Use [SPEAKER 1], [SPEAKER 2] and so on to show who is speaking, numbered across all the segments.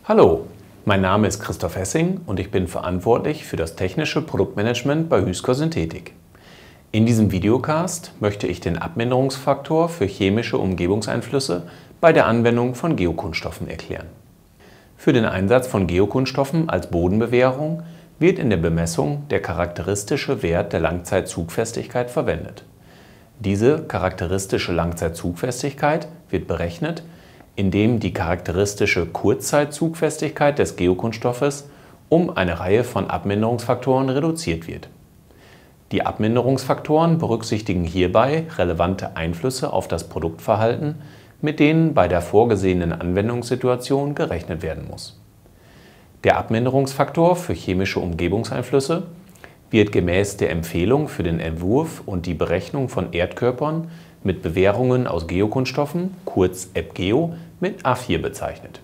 [SPEAKER 1] Hallo, mein Name ist Christoph Hessing und ich bin verantwortlich für das technische Produktmanagement bei Hüsker Synthetik. In diesem Videocast möchte ich den Abminderungsfaktor für chemische Umgebungseinflüsse bei der Anwendung von Geokunststoffen erklären. Für den Einsatz von Geokunststoffen als Bodenbewehrung wird in der Bemessung der charakteristische Wert der Langzeitzugfestigkeit verwendet. Diese charakteristische Langzeitzugfestigkeit wird berechnet, indem die charakteristische Kurzzeitzugfestigkeit des Geokunststoffes um eine Reihe von Abminderungsfaktoren reduziert wird. Die Abminderungsfaktoren berücksichtigen hierbei relevante Einflüsse auf das Produktverhalten, mit denen bei der vorgesehenen Anwendungssituation gerechnet werden muss. Der Abminderungsfaktor für chemische Umgebungseinflüsse wird gemäß der Empfehlung für den Entwurf und die Berechnung von Erdkörpern mit Bewehrungen aus Geokunststoffen, kurz EBGEO, mit A4 bezeichnet.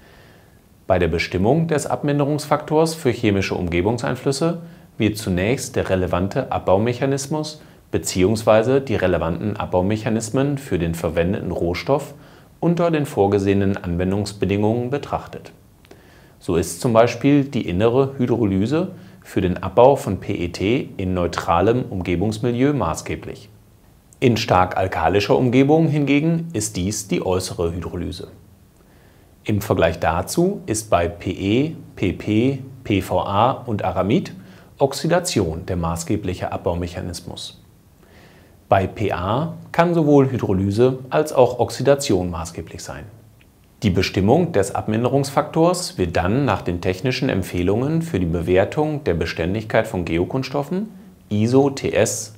[SPEAKER 1] Bei der Bestimmung des Abminderungsfaktors für chemische Umgebungseinflüsse wird zunächst der relevante Abbaumechanismus bzw. die relevanten Abbaumechanismen für den verwendeten Rohstoff unter den vorgesehenen Anwendungsbedingungen betrachtet. So ist zum Beispiel die innere Hydrolyse für den Abbau von PET in neutralem Umgebungsmilieu maßgeblich. In stark alkalischer Umgebung hingegen ist dies die äußere Hydrolyse. Im Vergleich dazu ist bei PE, PP, PVA und Aramid Oxidation der maßgebliche Abbaumechanismus. Bei PA kann sowohl Hydrolyse als auch Oxidation maßgeblich sein. Die Bestimmung des Abminderungsfaktors wird dann nach den technischen Empfehlungen für die Bewertung der Beständigkeit von Geokunststoffen ISO TS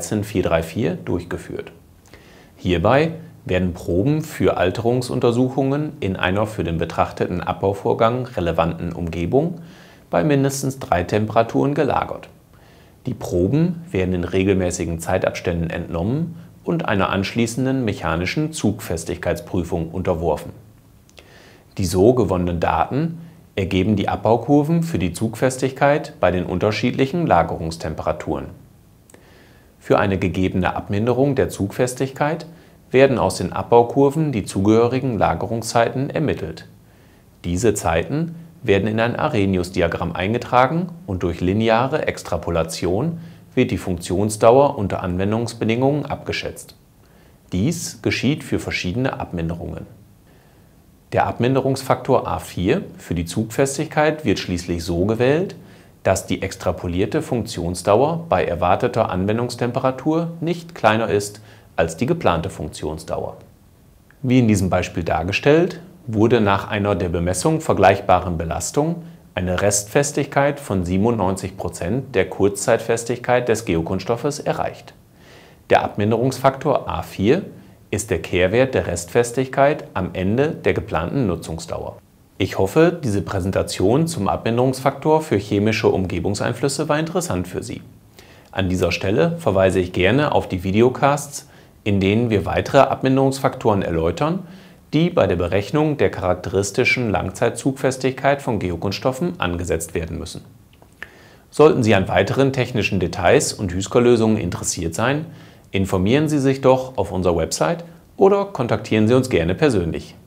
[SPEAKER 1] 13434 durchgeführt. Hierbei werden Proben für Alterungsuntersuchungen in einer für den betrachteten Abbauvorgang relevanten Umgebung bei mindestens 3 Temperaturen gelagert. Die Proben werden in regelmäßigen Zeitabständen entnommen und einer anschließenden mechanischen Zugfestigkeitsprüfung unterworfen. Die so gewonnenen Daten ergeben die Abbaukurven für die Zugfestigkeit bei den unterschiedlichen Lagerungstemperaturen. Für eine gegebene Abminderung der Zugfestigkeit werden aus den Abbaukurven die zugehörigen Lagerungszeiten ermittelt. Diese Zeiten werden in ein Arrhenius-Diagramm eingetragen und durch lineare Extrapolation wird die Funktionsdauer unter Anwendungsbedingungen abgeschätzt. Dies geschieht für verschiedene Abminderungen. Der Abminderungsfaktor A4 für die Zugfestigkeit wird schließlich so gewählt, dass die extrapolierte Funktionsdauer bei erwarteter Anwendungstemperatur nicht kleiner ist als die geplante Funktionsdauer. Wie in diesem Beispiel dargestellt, wurde nach einer der Bemessung vergleichbaren Belastung eine Restfestigkeit von 97% der Kurzzeitfestigkeit des Geokunststoffes erreicht. Der Abminderungsfaktor A4 ist der Kehrwert der Restfestigkeit am Ende der geplanten Nutzungsdauer. Ich hoffe, diese Präsentation zum Abminderungsfaktor für chemische Umgebungseinflüsse war interessant für Sie. An dieser Stelle verweise ich gerne auf die Videocasts, in denen wir weitere Abminderungsfaktoren erläutern, die bei der Berechnung der charakteristischen Langzeitzugfestigkeit von Geokunststoffen angesetzt werden müssen. Sollten Sie an weiteren technischen Details und Hüsker-Lösungen interessiert sein, informieren Sie sich doch auf unserer Website oder kontaktieren Sie uns gerne persönlich.